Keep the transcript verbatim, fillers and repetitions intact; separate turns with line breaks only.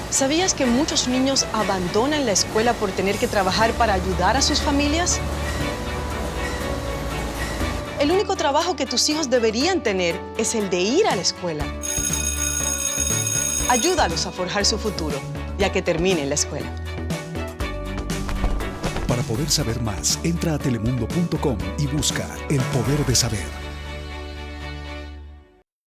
¿Sabías que muchos niños abandonan la escuela por tener que trabajar para ayudar a sus familias? El único trabajo que tus hijos deberían tener es el de ir a la escuela. Ayúdalos a forjar su futuro y a que terminen la escuela.
Para poder saber más, entra a telemundo punto com y busca El Poder de Saber.